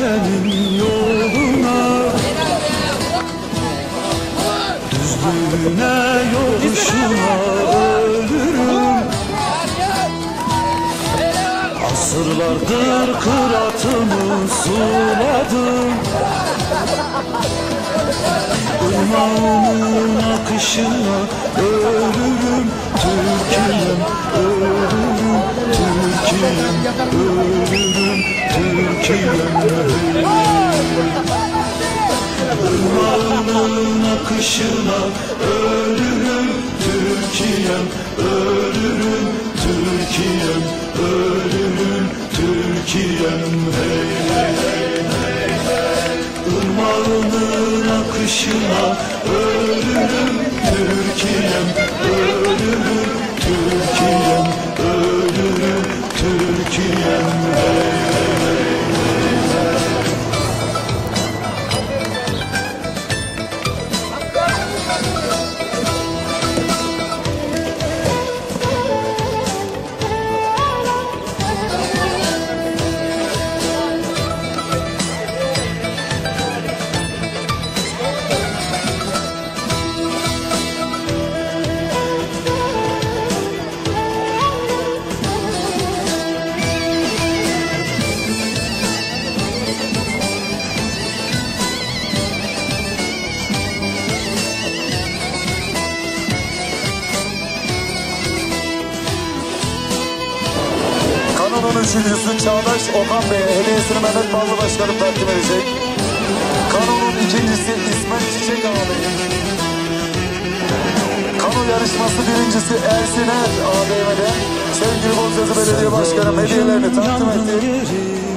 senin yoluna, düzlüğüne yoluşuna ölürüm. Asırlardır kıratımı suladım, ırmağının akışına ölürüm. Türkiye'm ölürüm, Türkiye'm ölürüm, Türkiye'm ölürüm. Irmağının akışına ölürüm, Türkiye'm ölürüm, Türkiye'm ölürüm, Türkiye'm hey hey hey hey hey. Irmağının akışına ölürüm, Türkiye'm ölürüm, Türkiye'm ölürüm, Türkiye'm hey hey hey hey. Kanunun üçüncüsü Çağdaş Okan Bey'e hediyesini Mehmet Ballı Başkanım takdim edecek. Kanunun ikincisi İsmet Çiçek ağabeyim. Kanun yarışması birincisi Ersin Er ağabeyime de sevgili Bozcaada Belediye Başkanım hediyelerini takdim etti.